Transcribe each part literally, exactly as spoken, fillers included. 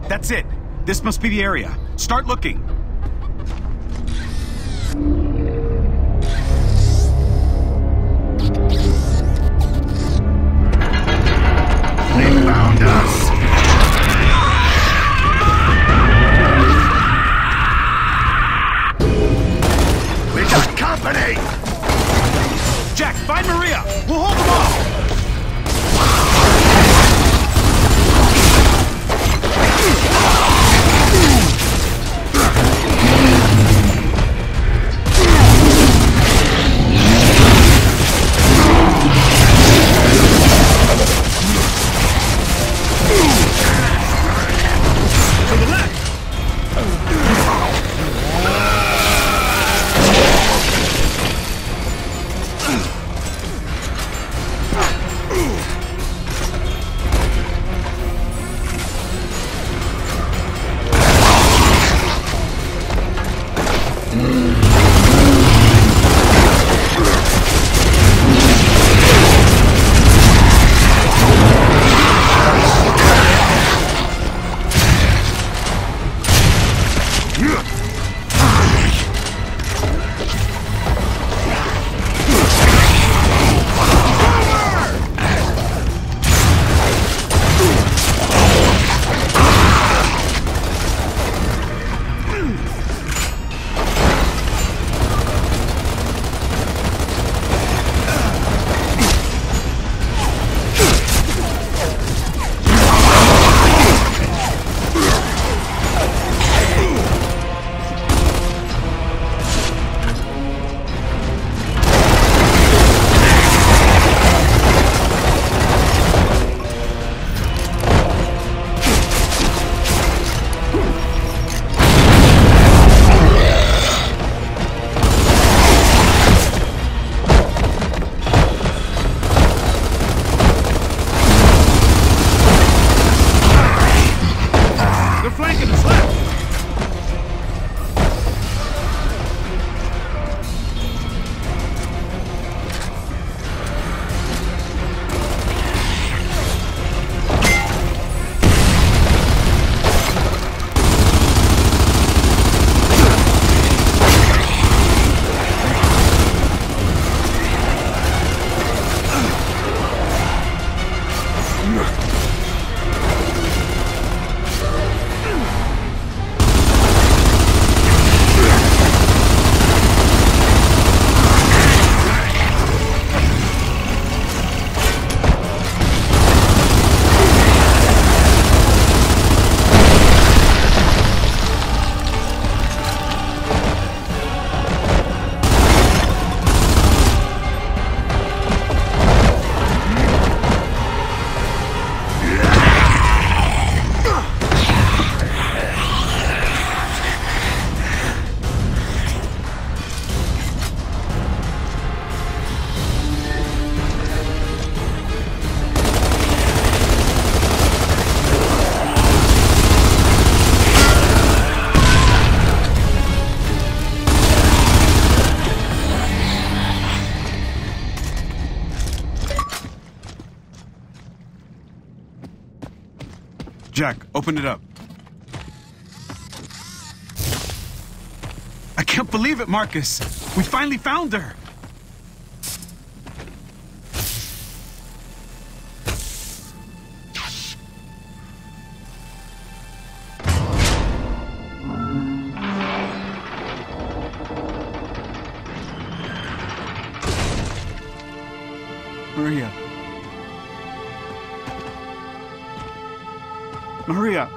That's it. This must be the area. Start looking. They found us! We got company! Jack, find Maria! We'll hold them off! Jack, open it up. I can't believe it, Marcus. We finally found her. Maria. Maria.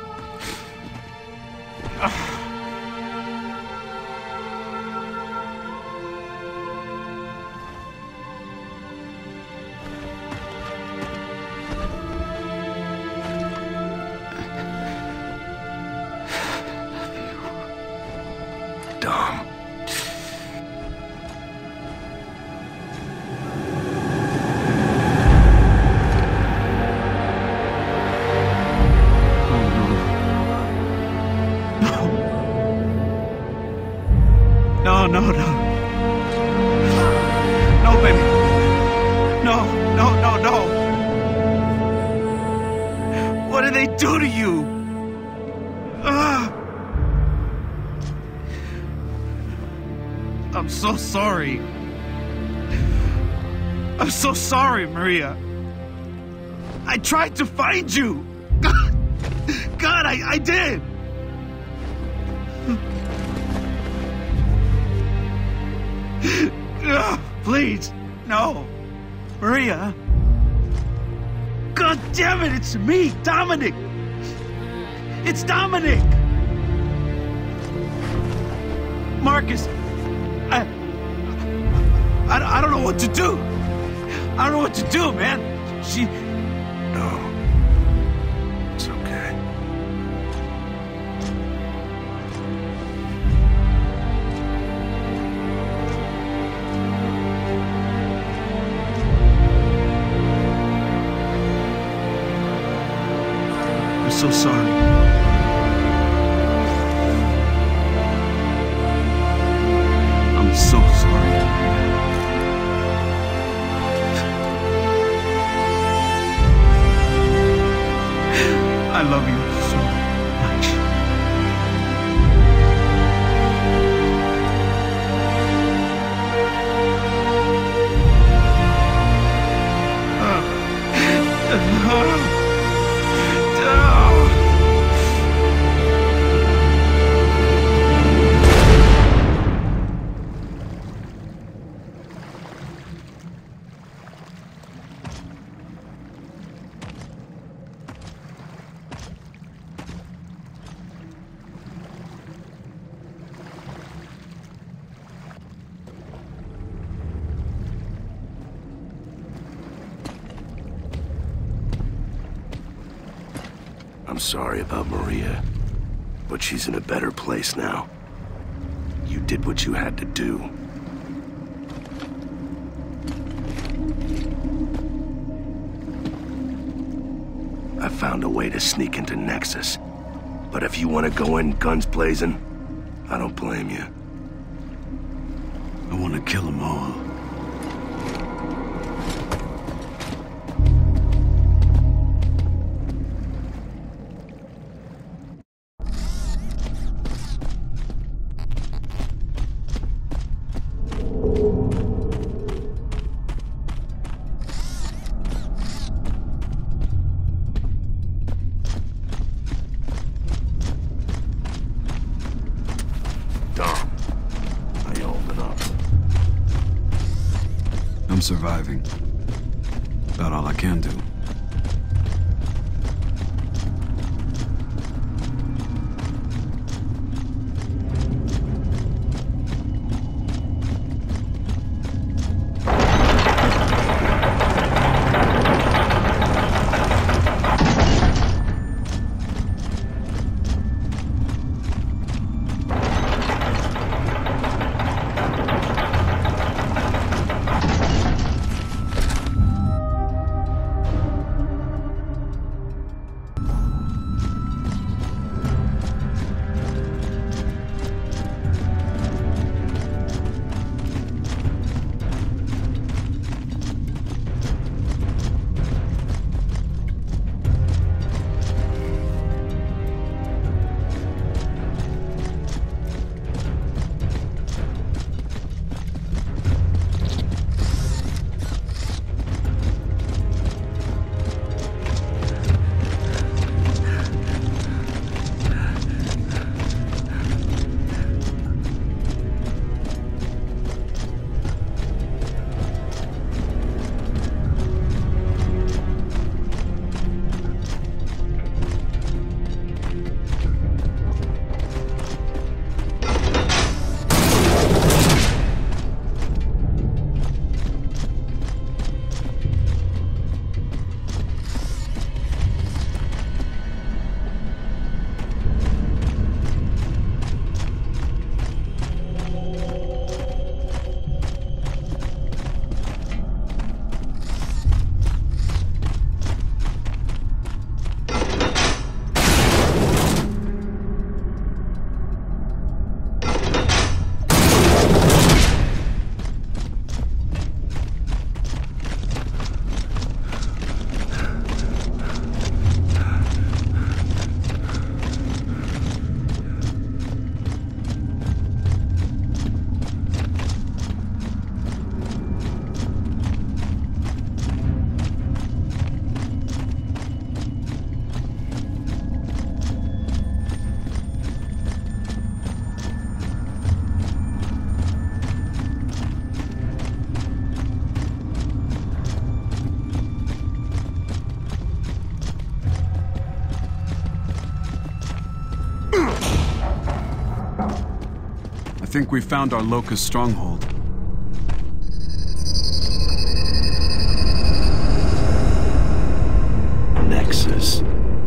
Ah. Dom. No, no, no. No, baby. No, no, no, no. What did they do to you? Uh, I'm so sorry. I'm so sorry, Maria. I tried to find you. God, God, I, I did. Uh, please, no. Maria. God damn it, it's me, Dominic. It's Dominic. Marcus, I, I, I don't know what to do. I don't know what to do, man. She... No. It's okay. I'm so sorry. I'm so sorry. I love you so much. I'm sorry about Maria, but she's in a better place now. You did what you had to do. I found a way to sneak into Nexus. But if you want to go in guns blazing, I don't blame you. I want to kill them all. I'm surviving. About all I can do. think we found our Locust stronghold. Nexus.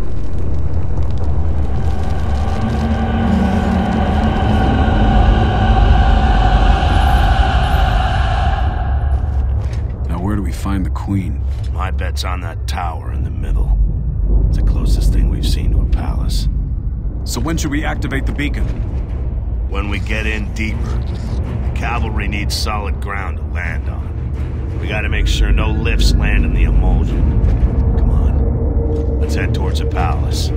Now where do we find the Queen? My bet's on that tower in the middle. It's the closest thing we've seen to a palace. So when should we activate the beacon? When we get in deeper. The cavalry needs solid ground to land on. We gotta make sure no lifts land in the emulsion. Come on. Let's head towards the palace.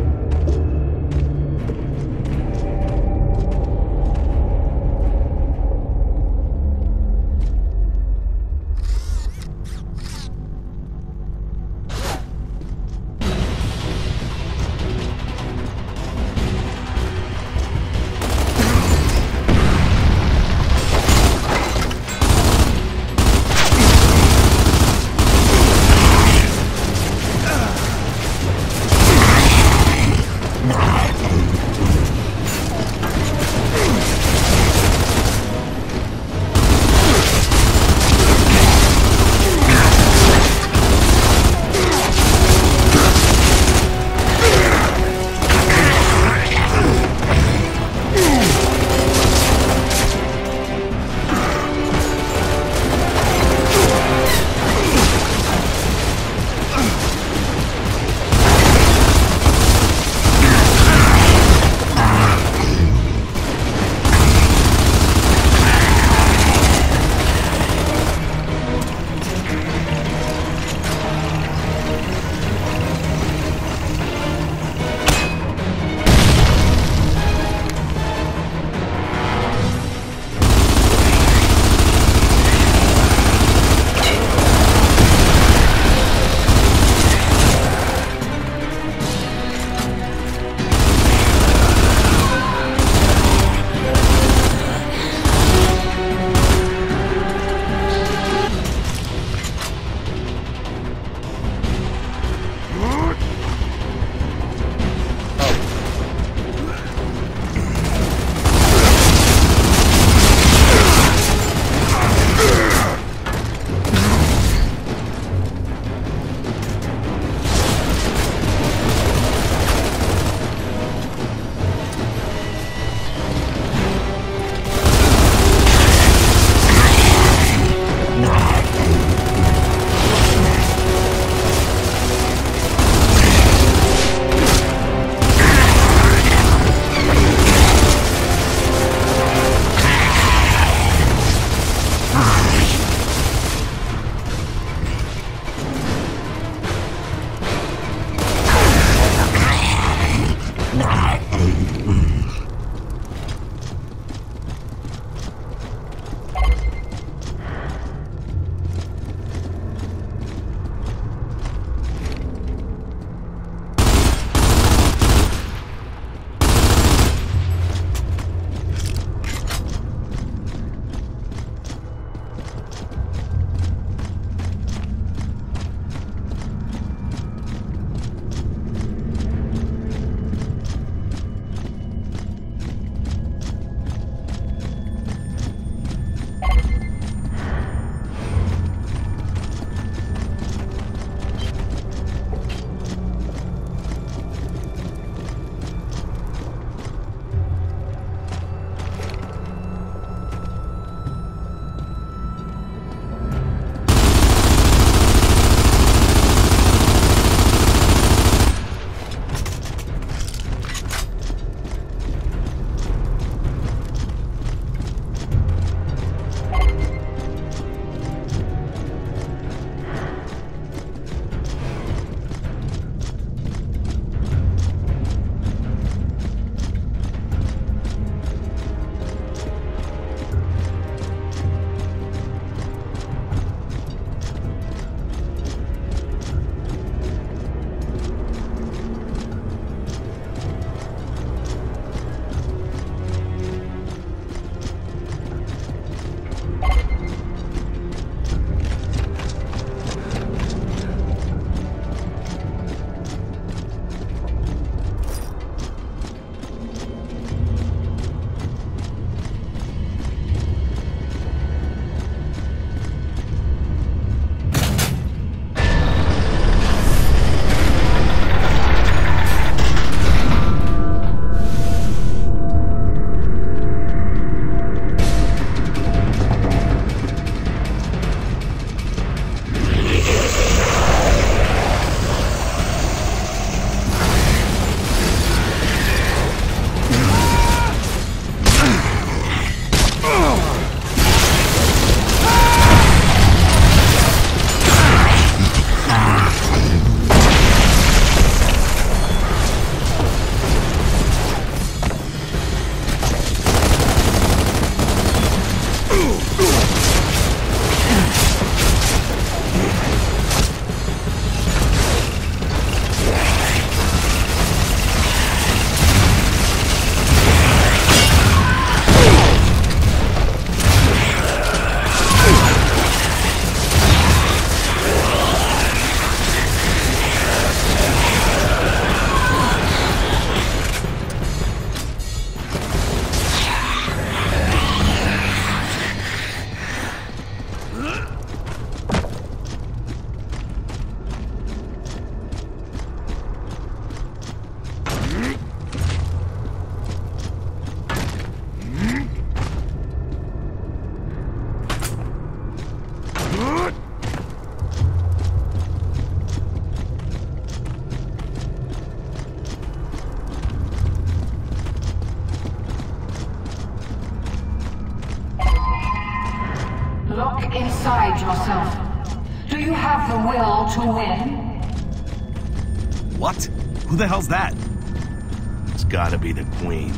yourself. Do you have the will to win? What? Who the hell's that? It's gotta be the Queen.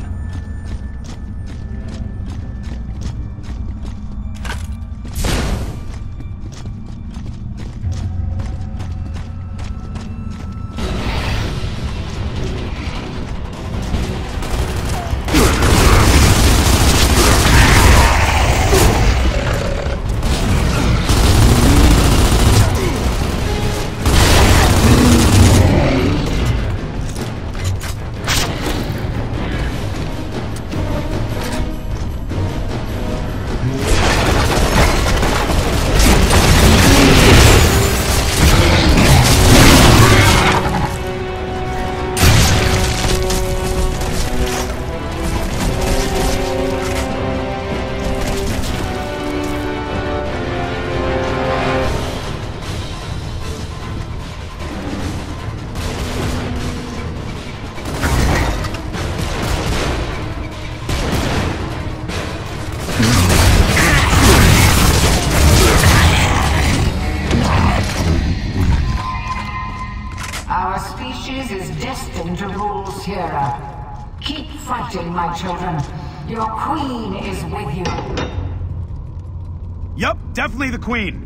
Our species is destined to rule Sierra. Keep fighting, my children. Your queen is with you. Yup, definitely the Queen.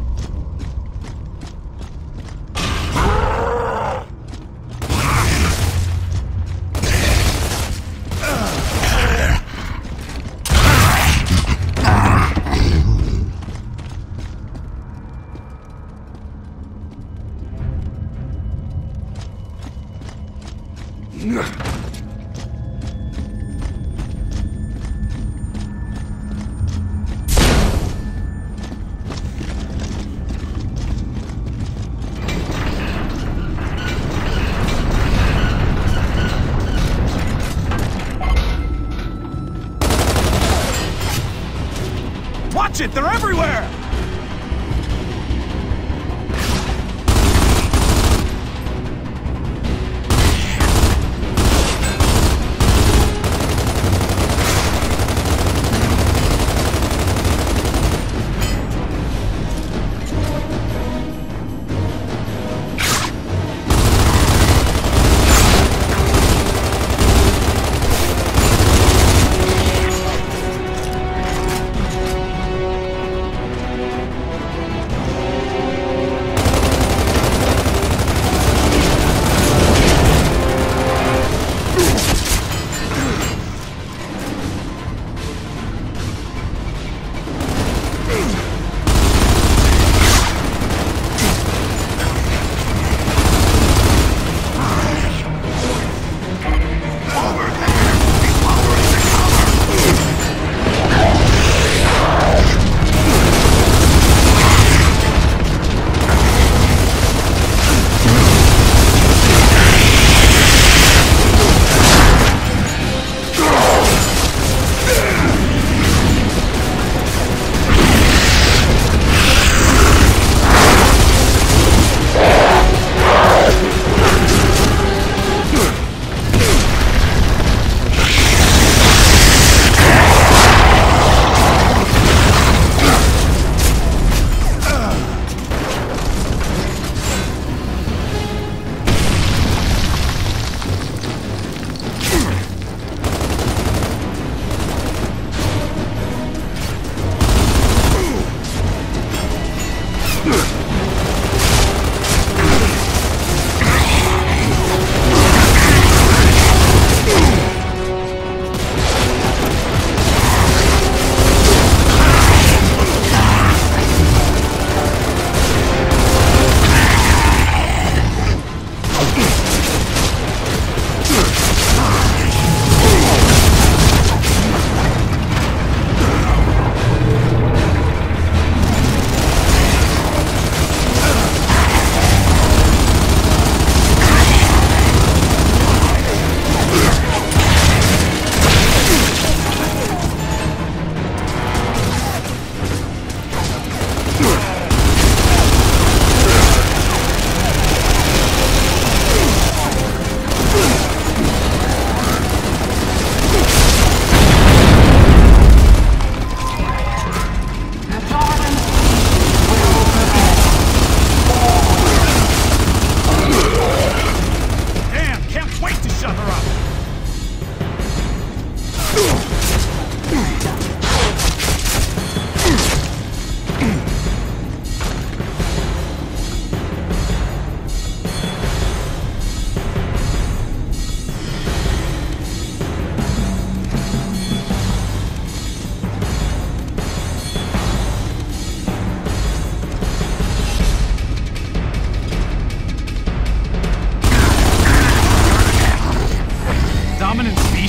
Watch it! They're everywhere!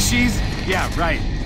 Species? Yeah, right.